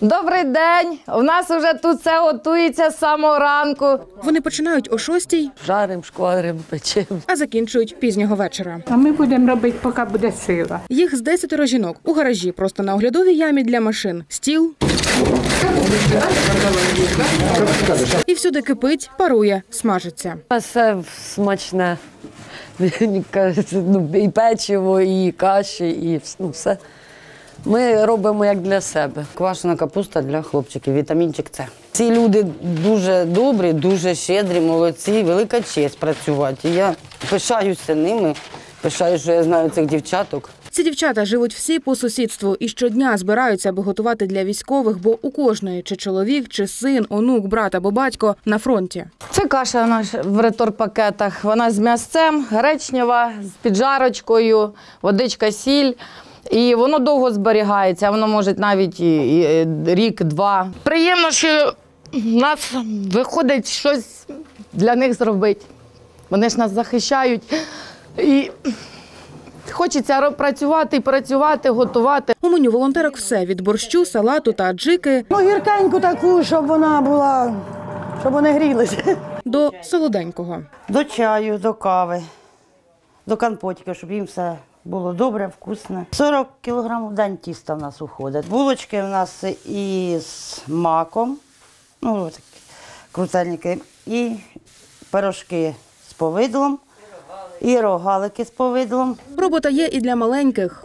Добрий день! У нас вже тут все готується з самого ранку. Вони починають о 6-й, жаримо, шкваримо, печемо. А закінчують пізнього вечора. А ми будемо робити, поки буде сила. Їх з 10 жінок. У гаражі просто на оглядовій ямі для машин. Стіл. І всюди кипить, парує, смажиться. Все смачне. І печиво, і каші, і все. Ми робимо як для себе. Квашена капуста для хлопчиків, вітамінчик С. Ці люди дуже добрі, дуже щедрі, молодці, велика честь працювати. Я пишаюся ними, пишаюся, що я знаю цих дівчаток. Ці дівчата живуть всі по сусідству і щодня збираються, аби готувати для військових, бо у кожної чи чоловік, чи син, онук, брат або батько на фронті. Це каша наша в реторпакетах. Вона з м'ясцем, гречнева, з піджарочкою, водичка, сіль. І воно довго зберігається, воно може навіть і рік-два. Приємно, що в нас виходить щось для них зробити. Вони ж нас захищають. І хочеться працювати, працювати, готувати. У меню волонтерок все – від борщу, салату та аджики Гіркеньку таку, щоб вона була, щоб вони грілися. до солоденького. До чаю, до кави, до компотика, щоб їм все було добре, вкусне. 40 кг в день тіста в нас уходить. Булочки в нас із маком, такі крутельники, і пирожки з повидлом, і рогалики з повидлом. Робота є і для маленьких.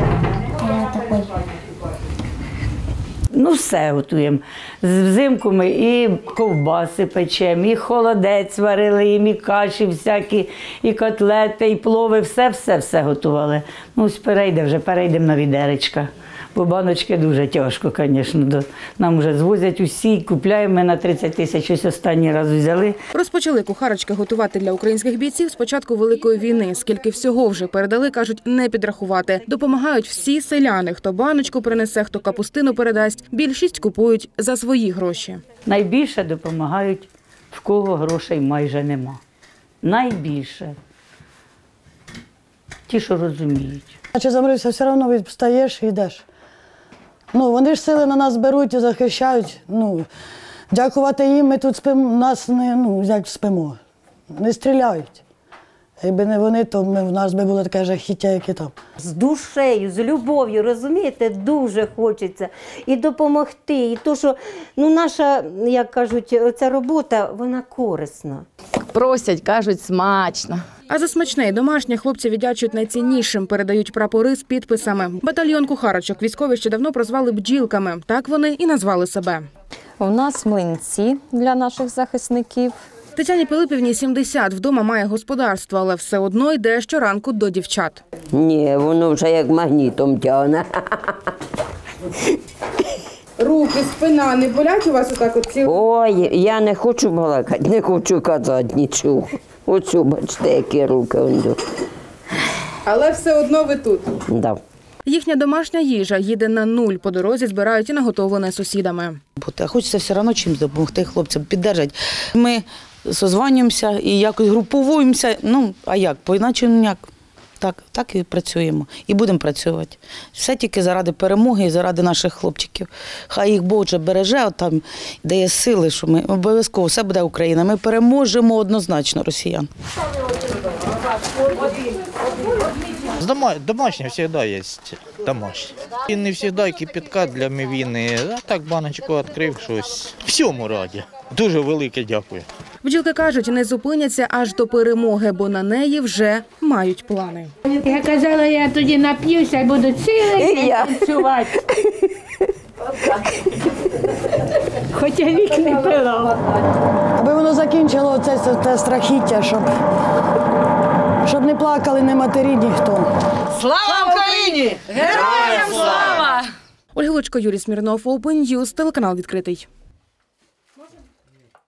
Все готуємо. Взимку ми і ковбаси печемо, і холодець варили, їм, і каші всякі, і котлети, і плови, все готували. Перейдемо на відеречка. Бо баночки дуже тяжко, звісно. Нам вже звозять усі, купляємо ми на 30 тисяч, щось останній раз взяли. Розпочали кухарочки готувати для українських бійців з початку Великої війни. Скільки всього вже передали, кажуть, не підрахувати. Допомагають всі селяни. Хто баночку принесе, хто капустину передасть. Більшість купують за свої гроші. Найбільше допомагають, в кого грошей майже нема. Найбільше. Ті, що розуміють. Чи замрився, все одно встаєш і йдеш. Вони ж сили на нас беруть і захищають. Дякувати їм, ми тут спимо, нас як спимо, не стріляють. Якби не вони, то в нас би було таке жахіття, як і там. З душею, з любов'ю, розумієте, дуже хочеться і допомогти. І то, що наша, як кажуть, ця робота, вона корисна. Просять, кажуть, смачно. А за смачне і домашнє хлопці віддячують найціннішим, передають прапори з підписами. Батальйон кухарочок військові ще давно прозвали бджілками. Так вони і назвали себе. У нас млинці для наших захисників. Тетяні Пилипівні 70, вдома має господарство, але все одно йде щоранку до дівчат. Ні, воно вже як магнітом тягне. Руки, спина не болять у вас отак от? Ой, я не хочу балакати, не хочу казати нічого. Оцю, бачите, які руки. Але все одно ви тут. Да. Їхня домашня їжа їде на нуль. По дорозі збирають і наготовлене сусідами. Хочеться все одно чимось допомогти хлопцям, підтримати. Ми созванюємося і якось груповуємося. А як? По-іначе ніяк. Так і працюємо. І будемо працювати. Все тільки заради перемоги і заради наших хлопчиків. Хай їх Бог вже береже, там дає сили, що ми обов'язково, все буде Україна. Ми переможемо однозначно росіян. Домашнє завжди є. Домашнє. І не завжди кипятка для мівіни, а так баночку відкрив щось. Всьому раді. Дуже велике дякую. Бджілки кажуть, не зупиняться аж до перемоги, бо на неї вже мають плани. Я казала, я тоді нап'юся і буду цілий день танцювати. Хоча вік не пила. Аби воно закінчило це страхіття, щоб не плакали ні матері, ніхто. Слава Україні! Героям слава! Ольга Лучко, Юрій Смірнов, Open News, телеканал «Відкритий».